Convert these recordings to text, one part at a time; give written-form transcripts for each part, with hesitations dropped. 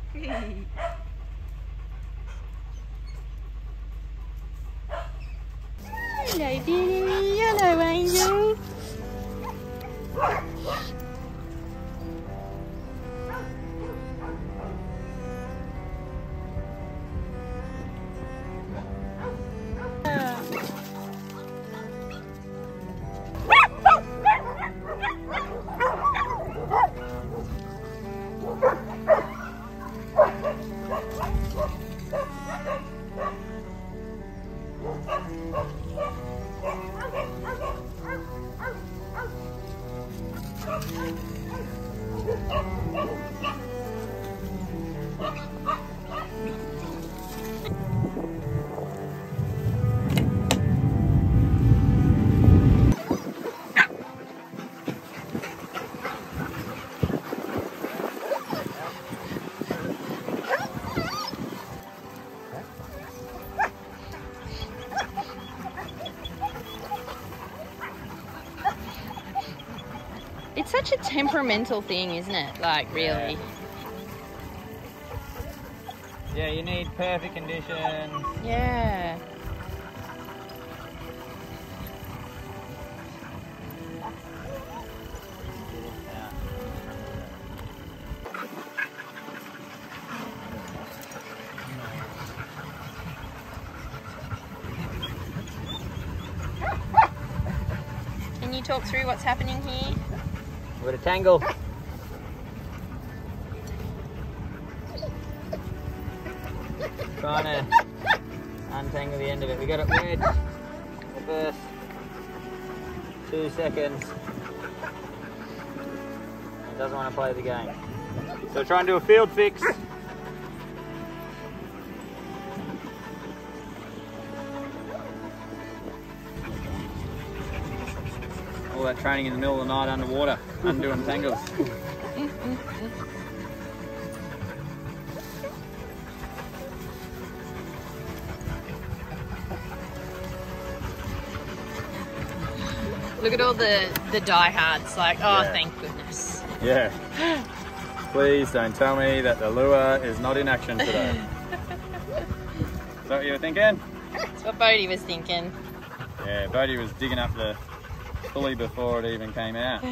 Hello, dearie. Hello, angel. It's such a temperamental thing, isn't it? Like, really. Yeah, you need perfect conditions. Yeah. Can you talk through what's happening here? We've got a tangle. Trying to untangle the end of it. We got it wedged the first 2 seconds. It doesn't want to play the game. So try and do a field fix. All that training in the middle of the night underwater, undoing tangles. Look at all the diehards, like, oh, Yeah. thank goodness. Yeah. Please don't tell me that the lure is not in action today. Is that what you were thinking? That's what Bodhi was thinking. Yeah, Bodhi was digging up the pulley before it even came out.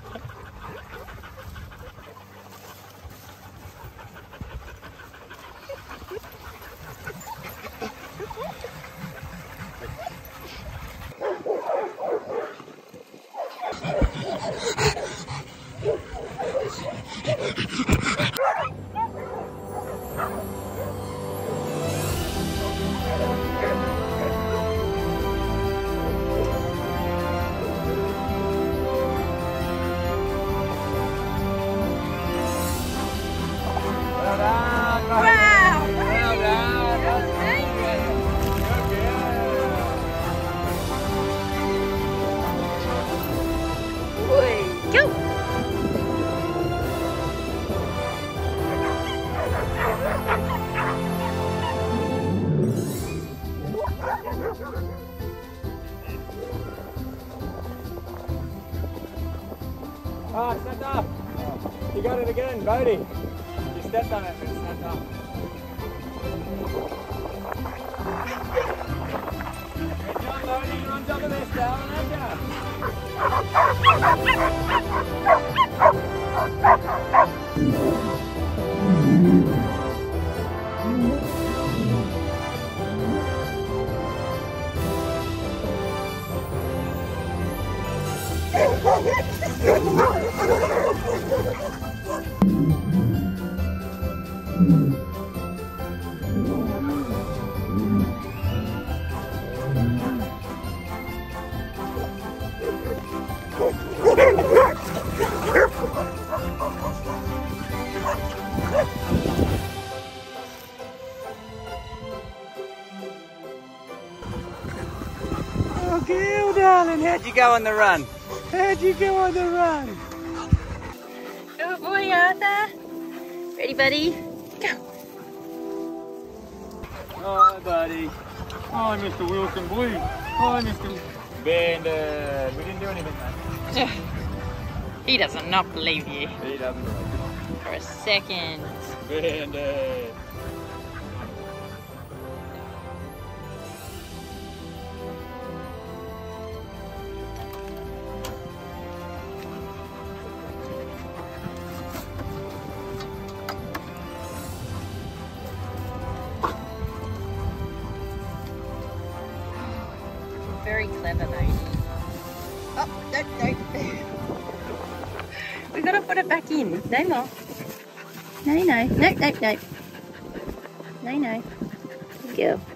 Oh, it stepped up. You got it again, Bodhi. You stepped on it, but it stepped up. Good job, Bodhi. You're on top of this, darling, aren't Oh, Gil, darling, how'd you go on the run? How'd you go on the run? Good boy, Arthur. Ready, buddy? Go. Hi, buddy. Hi, Mr. Wilson Blue. Hi, Mr. Bandit. We didn't do anything, mate. He doesn't not believe you. He doesn't believe For a a second. Bandit. Very clever, Bodhi. Oh, no. We've got to put it back in. No more. No. No. Good girl.